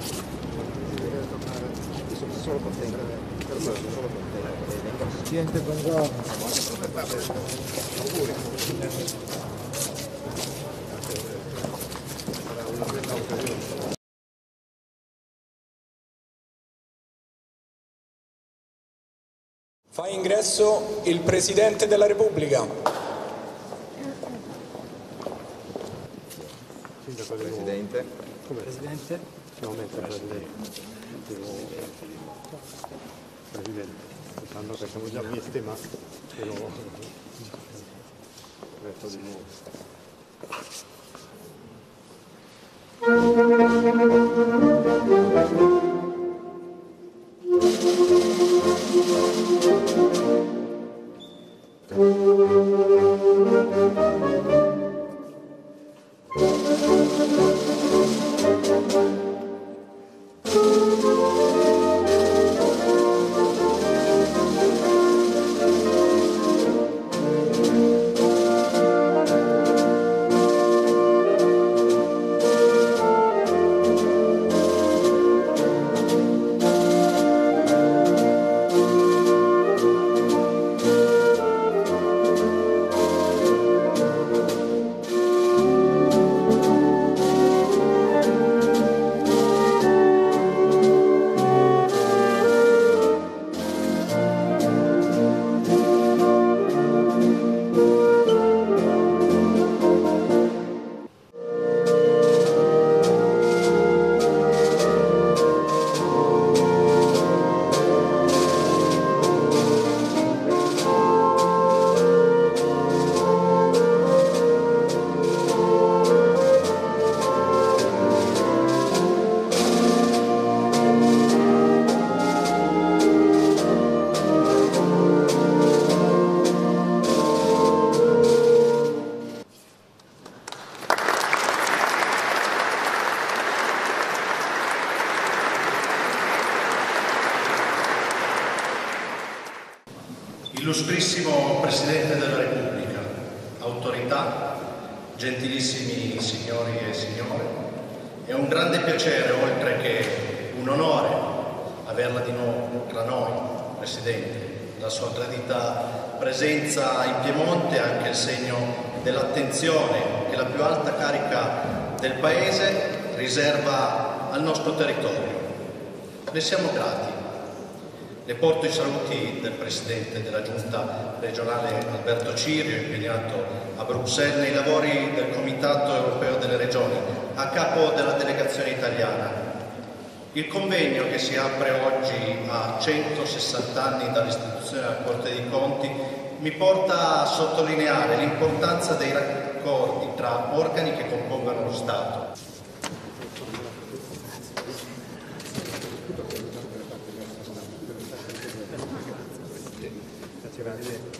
Solo con te, Presidente, buongiorno. Auguri. Sarà una bella occasione. Fa ingresso il Presidente della Repubblica. Presidente. Come Presidente? Siamo mentre Presidente, sanno che siamo già visti, ma però resto di nuovo. Illustrissimo Presidente della Repubblica, autorità, gentilissimi signori e signore, è un grande piacere, oltre che un onore, averla di nuovo tra noi, Presidente. La sua gradita presenza in Piemonte è anche il segno dell'attenzione che la più alta carica del Paese riserva al nostro territorio. Ne siamo grati. Le porto i saluti del Presidente della Giunta regionale Alberto Cirio, impegnato a Bruxelles nei lavori del Comitato Europeo delle Regioni, a capo della delegazione italiana. Il convegno che si apre oggi a 160 anni dall'istituzione della Corte dei Conti mi porta a sottolineare l'importanza dei raccordi tra organi che compongono lo Stato. Grazie.